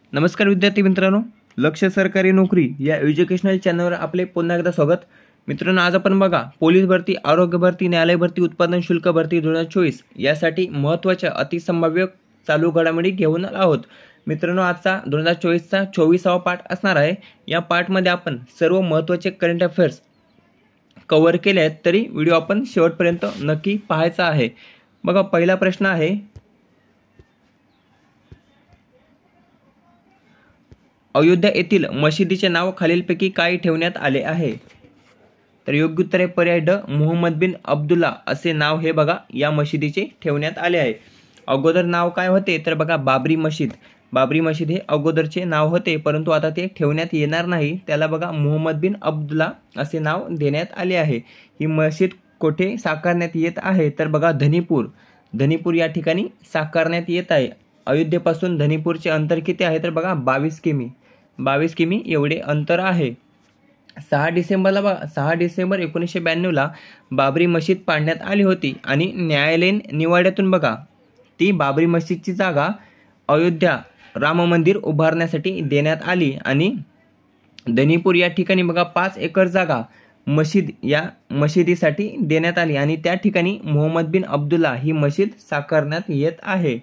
नमस्कार विद्यार्थी मित्रांनो, लक्ष सरकारी नोकरी या एज्युकेशनल चॅनलवर आपले पुन्हा एकदा स्वागत. मित्रांनो, आज आपण बघा पोलीस भरती, आरोग्य भरती, न्यायालय भरती, उत्पादन शुल्क भरती 2024 यासाठी महत्त्वाच्या अतिसंभाव्य चालू घडामोडी घेऊन आहोत. मित्रांनो, आजचा 2024चा 24वा पार्ट असणार आहे. या पार्टमध्ये आपण सर्व महत्त्वाचे करंट अफेअर्स कव्हर केले आहेत, तरी व्हिडिओ आपण शेवटपर्यंत नक्की पाहायचा आहे. बघा, पहिला प्रश्न आहे, अयोध्या येथील मशिदीचे नाव खालीलपैकी काय ठेवण्यात आले आहे? तर योग्य उत्तर आहे पर्याय ड, मुहम्मद बिन अब्दुल्ला असे नाव हे बघा या मशिदीचे ठेवण्यात आले आहे. अगोदर नाव काय होते? तर बघा बाबरी मशीद. बाबरी मशीद हे अगोदरचे नाव होते, परंतु आता ते ठेवण्यात येणार नाही. त्याला बघा मुहम्मद बिन अब्दुल्ला असे नाव देण्यात आले आहे. ही मशीद कोठे साकारण्यात येत आहे? तर बघा धनीपूर या ठिकाणी साकारण्यात येत आहे. अयोध्येपासून धनीपूरचे अंतर किती आहे? तर बघा 22 किमी एवढे अंतर आहे. 6 डिसेंबर 1992ला बाबरी मशीद पाडण्यात आली होती आणि न्यायालयीन निवाड्यातून बघा ती बाबरी मशीदची जागा अयोध्या राम मंदिर उभारण्यासाठी देण्यात आली आणि धनीपूर या ठिकाणी बघा 5 एकर जागा मशिदीसाठी देण्यात आली आणि त्या ठिकाणी मुहम्मद बिन अब्दुल्ला ही मशीद साकारण्यात येत आहे.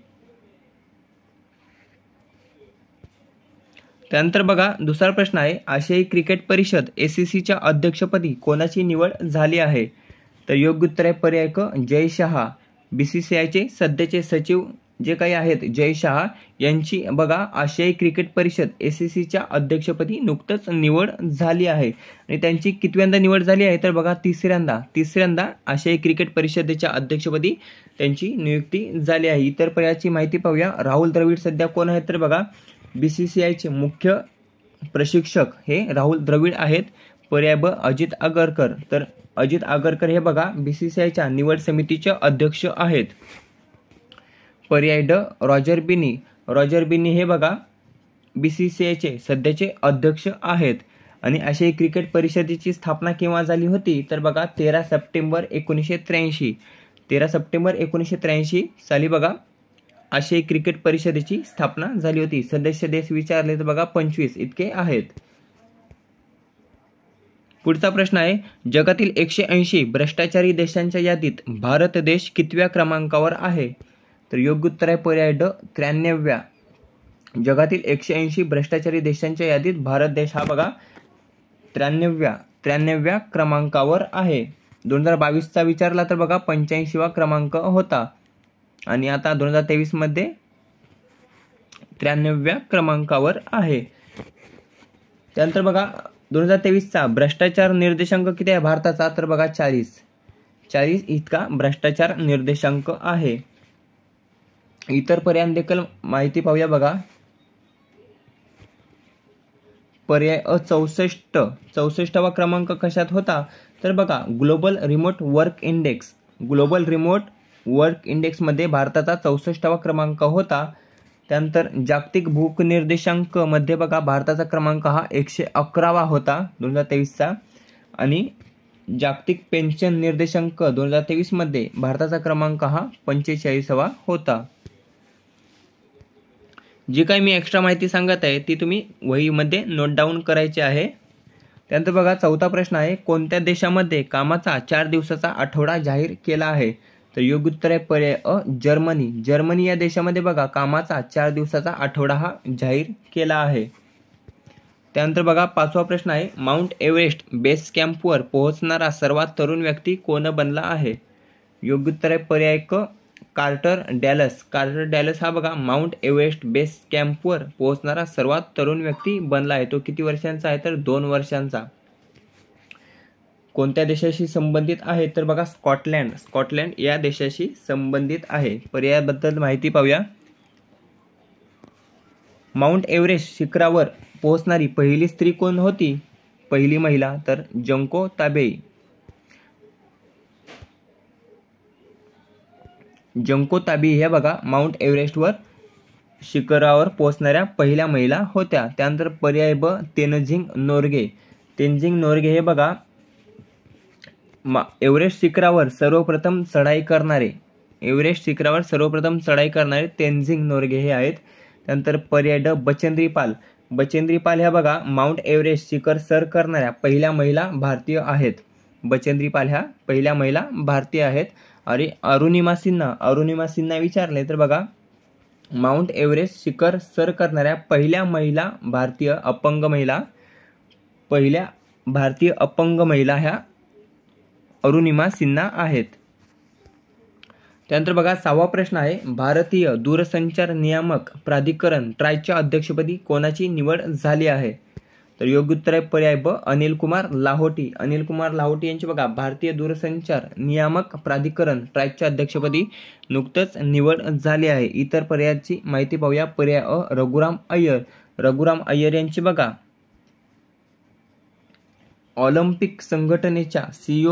त्यानंतर बघा दुसरा प्रश्न आहे, आशियाई क्रिकेट परिषद ACCच्या अध्यक्षपदी कोणाची निवड झाली आहे? तर योग्य उत्तर आहे पर्याय क, जय शहा. BCCIचे सध्याचे सचिव जे काही आहेत जय शहा यांची बघा आशियाई क्रिकेट परिषद ACCच्या अध्यक्षपदी नुकतंच निवड झाली आहे. आणि त्यांची कितव्यांदा निवड झाली आहे? तर बघा तिसऱ्यांदा आशियाई क्रिकेट परिषदेच्या अध्यक्षपदी त्यांची नियुक्ती झाली आहे. इतर पर्यायाची माहिती पाहूया. राहुल द्रविड सध्या कोण आहेत? तर बघा BCCIचे मुख्य प्रशिक्षक हे राहुल द्रविड आहेत. पर्याय ब, अजित आगरकर. तर अजित आगरकर हे बघा BCCIच्या निवड समितीचे अध्यक्ष आहेत. पर्याय ड, रॉजर बिनी हे बघा BCCIचे सध्याचे अध्यक्ष आहेत. आणि आशियाई क्रिकेट परिषदेची स्थापना केव्हा झाली होती? तर बघा 13 सप्टेंबर 1983 साली बघा आशियाई क्रिकेट परिषदेची स्थापना झाली होती. सदस्य देश विचारले तर बघा 25 इतके आहेत. पुढचा प्रश्न आहे, जगातील 180 भ्रष्टाचारी देशांच्या यादीत भारत देश कितव्या क्रमांकावर आहे? तर योग्य उत्तर आहे पर्याय ड, 93व्या. जगातील 180 भ्रष्टाचारी देशांच्या यादीत भारत देश हा बघा 93व्या क्रमांकावर आहे. 2022चा विचारला तर बघा 85वा क्रमांक होता आणि आता 2023 मध्ये 93व्या क्रमांकावर आहे. त्यानंतर बघा 2023चा भ्रष्टाचार निर्देशांक किती आहे भारताचा? तर बघा 40 इतका भ्रष्टाचार निर्देशांक आहे. इतर पर्याय देखील माहिती पाहूया. बघा पर्याय अ 64वा क्रमांक कशात होता? तर बघा ग्लोबल रिमोट वर्क इंडेक्समध्ये भारताचा 64वा क्रमांक होता. त्यानंतर जागतिक भूक निर्देशांक मध्ये बघा भारताचा क्रमांक हा 111वा होता 2023चा आणि जागतिक पेन्शन निर्देशांक 2023 मध्ये भारताचा क्रमांक हा 45वा होता. जी काही मी एक्स्ट्रा माहिती सांगत आहे ती तुम्ही वहीमध्ये नोट डाऊन करायची आहे. त्यानंतर बघा चौथा प्रश्न आहे, कोणत्या देशामध्ये कामाचा 4 दिवसाचा आठवडा जाहीर केला आहे? तर योग्य उत्तर आहे पर्याय अ, जर्मनी या देशामध्ये बघा कामाचा 4 दिवसाचा आठवडा हा जाहीर केला आहे. त्यानंतर बघा पाचवा प्रश्न आहे, माउंट एव्हरेस्ट बेस कॅम्पवर पोहोचणारा सर्वात तरुण व्यक्ती कोण बनला आहे? योग्य उत्तर आहे पर्याय क, कार्टर डॅलस हा बघा माउंट एव्हरेस्ट बेस कॅम्पवर पोहोचणारा सर्वात तरुण व्यक्ती बनला आहे. तो किती वर्षांचा आहे? तर 2 वर्षांचा. कोणत्या देशाशी संबंधित आहे? तर बघा स्कॉटलँड या देशाशी संबंधित आहे. पर्यायाबद्दल माहिती पाहूया. माउंट एव्हरेस्ट शिखरावर पोहोचणारी पहिली स्त्री कोण होती? पहिली महिला तर जंको ताबेई हे बघा माउंट एव्हरेस्टवर शिखरावर पोहोचणाऱ्या पहिल्या महिला होत्या. त्यानंतर पर्याय ब, तेनझिंग नोर्गे हे बघा एव्हरेस्ट शिखरावर सर्वप्रथम चढाई करणारे तेनझिंग नोर्गे हे आहेत. त्यानंतर पर्याय ड बचेंद्री पाल. बचेंद्री पाल ह्या बघा माउंट एव्हरेस्ट शिखर सर करणाऱ्या पहिल्या महिला भारतीय आहेत. बचेंद्री पाल ह्या पहिल्या महिला भारतीय आहेत. आणि अरुणिमा सिन्हा विचारले तर बघा माउंट एव्हरेस्ट शिखर सर करणाऱ्या पहिल्या भारतीय अपंग महिला ह्या अरुणिमा सिन्हा आहेत. त्यानंतर बघा 6वा प्रश्न आहे, भारतीय दूरसंचार नियामक प्राधिकरण ट्रायच्या अध्यक्षपदी कोणाची निवड झाली आहे? तर योग्य उत्तर आहे पर्याय ब अनिल कुमार लाहोटी. अनिल कुमार लाहोटी यांची बघा भारतीय दूरसंचार नियामक प्राधिकरण ट्रायच्या अध्यक्षपदी नुकतंच निवड झाली आहे. इतर पर्यायाची माहिती पाहूया. पर्याय अ रघुराम अय्यर. रघुराम अय्यर यांची बघा ऑलिम्पिक संघटनेच्या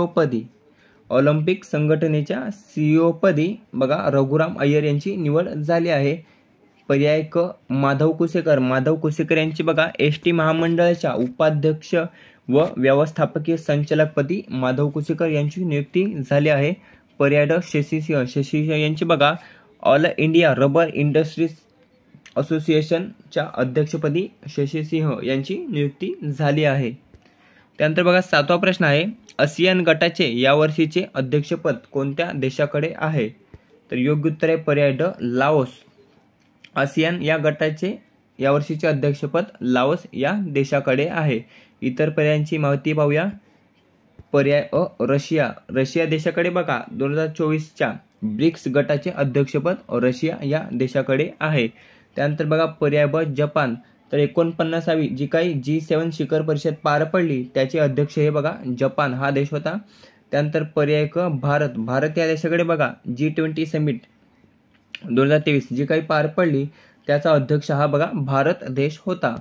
सीईओ पदी बघा रघुराम अय्यर यांची निवड झाली आहे. पर्याय क माधव कुसेकर यांची बघा एसटी महामंडळाच्या उपाध्यक्ष व व्यवस्थापकीय संचालकपदी माधव कुसेकर यांची नियुक्ती झाली आहे. पर्याय ड शशी सिंह यांची बघा ऑल इंडिया रबर इंडस्ट्रीज असोसिएशनच्या अध्यक्षपदी शशी सिंह यांची नियुक्ती झाली आहे. त्यानंतर बघा 7वा प्रश्न आहे, आसियान गटाचे यावर्षीचे अध्यक्षपद कोणत्या देशाकडे आहे? तर योग्य उत्तर आहे पर्याय ड लाओस. आसियान या गटाचे यावर्षीचे अध्यक्षपद लाओस या देशाकडे आहे. इतर पर्यायांची माहिती पाहूया. पर्याय अ रशिया देशाकडे बघा 2024च्या ब्रिक्स गटाचे अध्यक्षपद रशिया या देशाकडे आहे. त्यानंतर बघा पर्याय ब जपान. तर 49वी जी काही G7 शिखर परिषद पार पडली त्याचे अध्यक्ष हे बघा जपान हा देश होता. त्यानंतर पर्याय क भारत या देशाकडे बघा G20 समिट 2023 जी काही पार पडली त्याचा अध्यक्ष हा बघा भारत देश होता.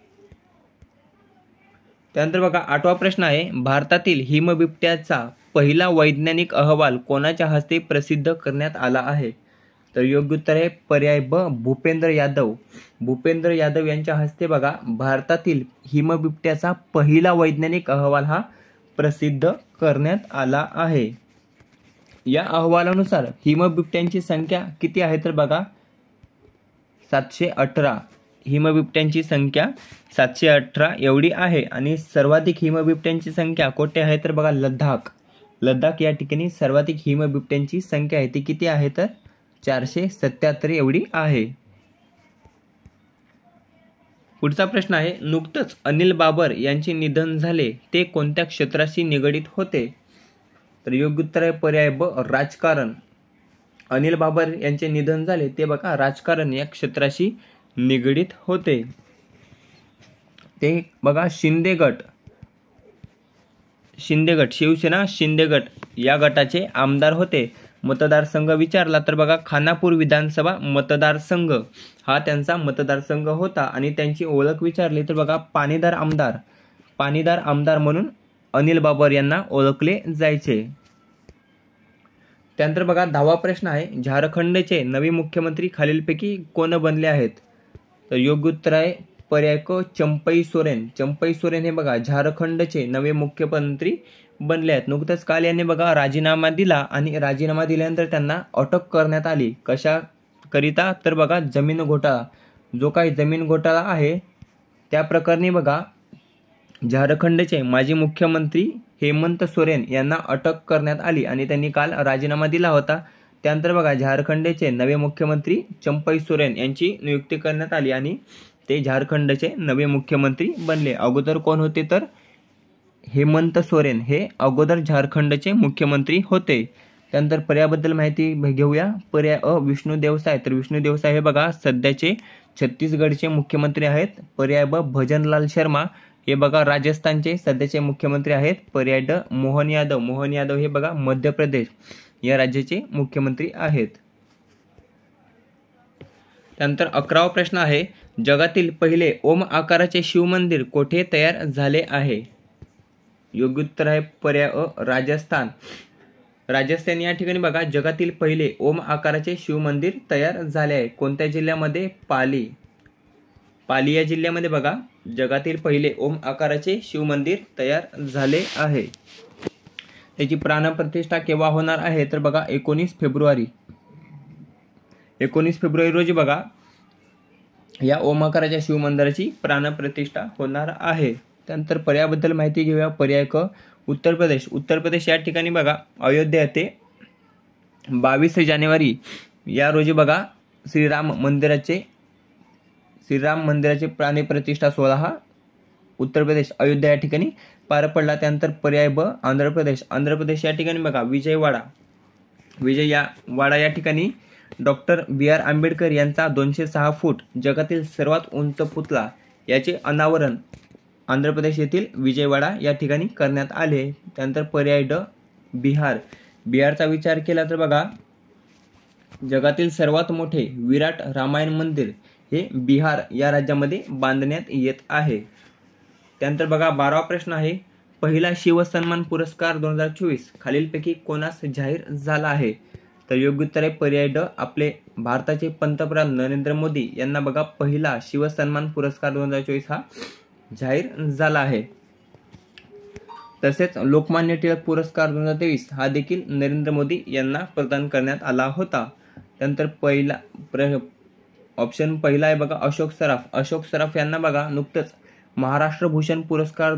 त्यानंतर बघा 8वा प्रश्न आहे, भारतातील हिमबिबट्याचा पहिला वैज्ञानिक अहवाल कोणाच्या हस्ते प्रसिद्ध करण्यात आला आहे? तर योग्य उत्तर आहे पर्याय ब भूपेंद्र यादव यांच्या हस्ते बघा भारतातील हिमबिबट्याचा पहिला वैज्ञानिक अहवाल हा प्रसिद्ध करण्यात आला आहे. या अहवालानुसार हिमबिबट्यांची संख्या किती आहे? तर बघा 718. हिमबिबट्यांची संख्या 718 एवढी आहे. आणि सर्वाधिक हिमबिबट्यांची संख्या कोठे आहे? तर बघा लडाख या ठिकाणी सर्वाधिक हिमबिबट्यांची संख्या आहे. ती किती आहे? तर 477 एवढी आहे. पुढचा प्रश्न आहे, नुकतंच अनिल बाबर यांचे निधन झाले ते कोणत्या क्षेत्राशी निगडीत होते? तर योग्य उत्तर आहे पर्याय ब राजकारण. अनिल बाबर यांचे निधन झाले ते बघा राजकारण या क्षेत्राशी निगडीत होते. ते बघा शिंदे गट शिवसेना शिंदे गट या गटाचे आमदार होते. मतदारसंघ विचारला तर बघा खानापूर विधानसभा मतदारसंघ हा त्यांचा मतदारसंघ होता. आणि त्यांची ओळख विचारली तर बघा पाणीदार आमदार म्हणून अनिल बाबर यांना ओळखले जायचे. त्यानंतर बघा 10वा प्रश्न आहे, झारखंडचे नवे मुख्यमंत्री खालीलपैकी कोण बनले आहेत? तर योग्य उत्तर आहे पर्याय क चंपई सोरेन हे बघा झारखंडचे नवे मुख्यमंत्री बनले आहेत. नुकतंच काल यांनी बघा राजीनामा दिला आणि राजीनामा दिल्यानंतर त्यांना अटक करण्यात आली. कशा करिता? तर बघा जमीन घोटाळा, जो काही जमीन घोटाळा आहे त्या प्रकरणी बघा झारखंडचे माजी मुख्यमंत्री हेमंत सोरेन यांना अटक करण्यात आली आणि त्यांनी काल राजीनामा दिला होता. त्यानंतर बघा झारखंडचे नवे मुख्यमंत्री चंपई सोरेन यांची नियुक्ती करण्यात आली आणि ते झारखंडचे नवे मुख्यमंत्री बनले. अगोदर कोण होते? तर हेमंत सोरेन हे अगोदर झारखंडचे मुख्यमंत्री होते. त्यानंतर पर्यायाबद्दल माहिती घेऊया. पर्याय अ विष्णू देवसाय. तर विष्णू देवसाय हे बघा सध्याचे छत्तीसगडचे मुख्यमंत्री आहेत. पर्याय ब भजनलाल शर्मा हे बघा राजस्थानचे सध्याचे मुख्यमंत्री आहेत. पर्याय ड मोहन यादव हे बघा मध्य प्रदेश या राज्याचे मुख्यमंत्री आहेत. त्यानंतर 11वा प्रश्न आहे, जगातील पहिले ओम आकाराचे शिवमंदिर कोठे तयार झाले आहे? योग्य उत्तर आहे पर्याय अ राजस्थान या ठिकाणी बघा जगातील पहिले ओम आकाराचे शिवमंदिर तयार झाले आहे. कोणत्या जिल्ह्यामध्ये? पाली या जिल्ह्यामध्ये बघा जगातील पहिले ओम आकाराचे शिवमंदिर तयार झाले आहे. त्याची प्राणप्रतिष्ठा केव्हा होणार आहे? तर बघा 19 फेब्रुवारी रोजी बघा या ओमाकाराच्या शिवमंदिराची प्राणप्रतिष्ठा होणार आहे। त्यानंतर पर्यायाबद्दल माहिती घेऊया। पर्याय क उत्तर प्रदेश। उत्तर प्रदेश या ठिकाणी बघा अयोध्या येथे 22 जानेवारी या रोजी बघा श्रीराम मंदिराचे प्राणप्रतिष्ठा सोहळा हा उत्तर प्रदेश अयोध्या या ठिकाणी पार पडला। त्यानंतर पर्याय ब आंध्र प्रदेश। आंध्र प्रदेश या ठिकाणी बघा विजयवाडा या ठिकाणी डॉक्टर बी.आर. आंबेडकर यांचा 206 फूट जगातील सर्वात उंच पुतळा याचे अनावरण आंध्र प्रदेश येथील विजयवाडा या ठिकाणी करण्यात आले। त्यानंतर पर्याय ड बिहार। बिहारचा विचार केला तर बघा जगातील सर्वात मोठे विराट रामायण मंदिर हे बिहार या राज्यामध्ये बांधण्यात येत आहे। त्यानंतर बघा 12वा प्रश्न आहे, पहिला शिवसन्मान पुरस्कार 2024 खालीलपैकी कोणास जाहीर झाला आहे? तर योग्य उत्तर आहे पर्याय ड आपले भारताचे पंतप्रधान नरेंद्र मोदी यांना बघा पहिला शिवसन्मान पुरस्कार 2024 हा जाहीर झाला आहे। तसेच लोकमान्य टिळक पुरस्कार 2023 हा देखील नरेंद्र मोदी यांना प्रदान करण्यात आला होता। त्यानंतर ऑप्शन पहिला आहे बघा अशोक सराफ। अशोक सराफ यांना बघा नुकतंच महाराष्ट्र भूषण पुरस्कार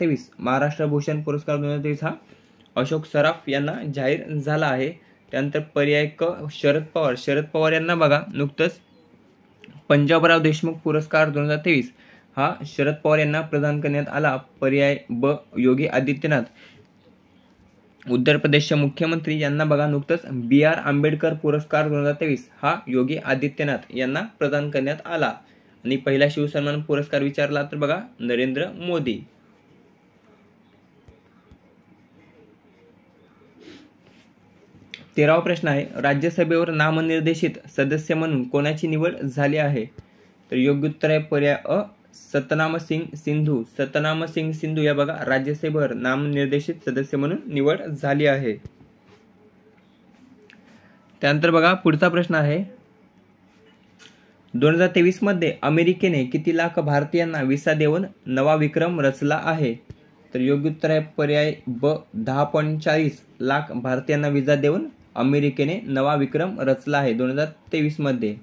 2023 हा अशोक सराफ यांना जाहीर झाला आहे। त्यानंतर पर्याय क शरद पवार। शरद पवार यांना बघा नुकतंच पंजाबराव देशमुख पुरस्कार 2023 हा शरद पवार यांना प्रदान करण्यात आला। पर्याय ब योगी आदित्यनाथ। उत्तर प्रदेशचे मुख्यमंत्री यांना बघा नुकतंच बी.आर. आंबेडकर पुरस्कार 2023 हा योगी आदित्यनाथ यांना प्रदान करण्यात आला। आणि पहिला शिवसन्मान पुरस्कार विचारला तर बघा नरेंद्र मोदी। तेरावा प्रश्न आहे, राज्यसभेवर नामनिर्देशित सदस्य म्हणून कोणाची निवड झाली आहे? तर योग्य उत्तर आहे पर्याय अ सतनाम सिंग सिंधू। सतनाम सिंग सिंधू या बघा राज्यसभेवर नामनिर्देशित सदस्य म्हणून निवड झाली आहे। त्यानंतर बघा पुढचा प्रश्न आहे, 2023 मध्ये अमेरिकेने किती लाख भारतीयांना व्हिसा देऊन नवा विक्रम रचला आहे? तर योग्य उत्तर आहे पर्याय ब 10.40 लाख भारतीयांना व्हिसा देऊन अमेरिकेने नवा विक्रम रचला आहे 2023 मध्ये।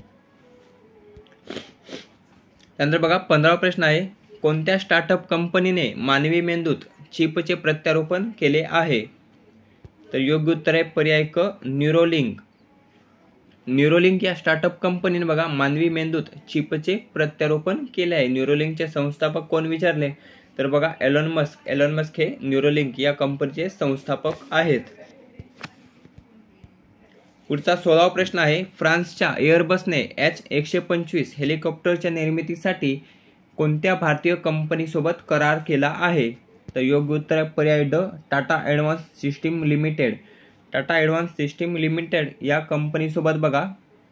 त्यानंतर बघा 15वा प्रश्न आहे, कोणत्या स्टार्टअप कंपनीने मानवी मेंदूत चिपचे प्रत्यारोपण केले आहे? तर योग्य उत्तर आहे पर्याय क न्यूरोलिंक। न्यूरोलिंक या स्टार्टअप कंपनीने बघा मानवी मेंदूत चिपचे प्रत्यारोपण केले आहे। न्यूरोलिंकचे संस्थापक कोण विचारले तर बघा एलॉन मस्क हे न्यूरोलिंक या कंपनीचे संस्थापक आहेत। पुढचा 16वा प्रश्न आहे, फ्रान्सच्या एअरबसने H125 हेलिकॉप्टरच्या निर्मितीसाठी कोणत्या भारतीय कंपनीसोबत करार केला आहे? तर योग्य उत्तर आहे पर्याय ड Tata advance system limited. Tata advance system limited या कंपनीसोबत बघा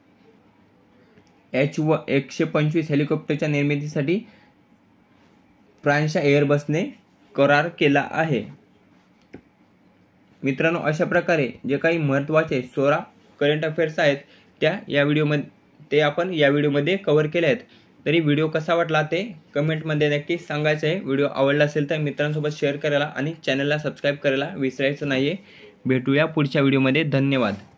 H125 हेलिकॉप्टरच्या निर्मितीसाठी फ्रान्सच्या एअरबसने करार केला आहे। मित्रांनो अशा प्रकारे जे काही महत्त्वाचे 16 करंट अफेअर्स आहेत ते आपण या व्हिडिओमध्ये कव्हर केले आहेत। तरी व्हिडिओ कसा वाटला ते कमेंटमध्ये नक्की सांगायचं आहे। व्हिडिओ आवडला असेल तर मित्रांसोबत शेअर करायला आणि चॅनलला सबस्क्राईब करायला विसरायचं नाहीये। भेटूया पुढच्या व्हिडिओमध्ये। धन्यवाद।